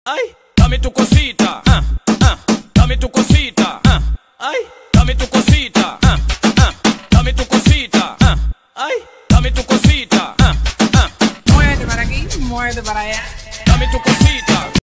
Ay, dame tu cosita. Dame tu cosita. Ay, dame tu cosita. Dame tu cosita. Ay, dame tu cosita. Muévete para aquí, muévete para allá. Dame tu cosita.